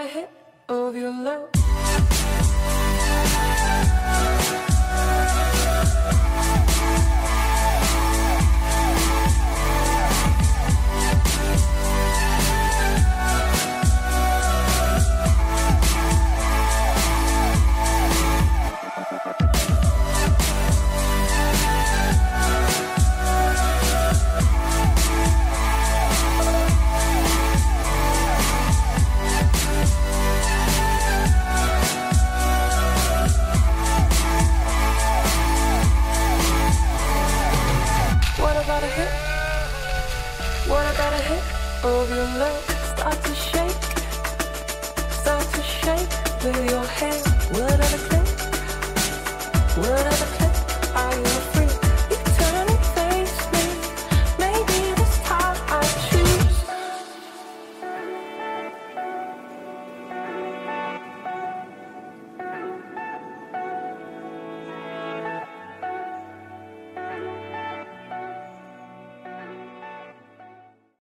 a hit of your love? What about a hit of your love? Start to shake with your head.